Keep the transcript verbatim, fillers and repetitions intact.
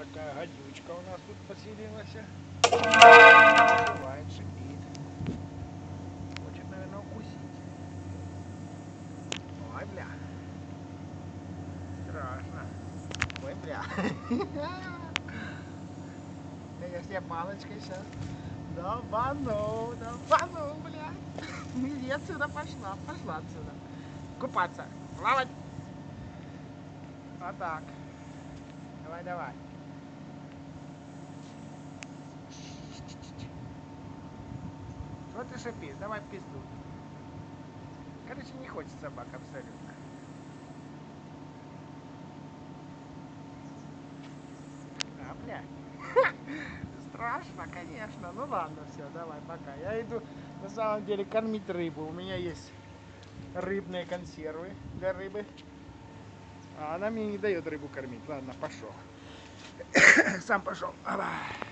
такая гадючка у нас тут поселилась. Бывает, шипит. Хочет, наверное, укусить. Ой, бля. Страшно. Ой, бля. Я себе палочкой сейчас. Долбану, долбану, блядь. Иди отсюда, пошла, пошла отсюда. Купаться, плавать. Вот так. Давай, давай. Что ты шипишь? Давай в пизду. Короче, не хочет собак абсолютно. А, бля. Страшно, конечно. Ну ладно, все, давай, пока. Я иду, на самом деле, кормить рыбу. У меня есть рыбные консервы для рыбы. А она мне не дает рыбу кормить. Ладно, пошел. Сам пошел.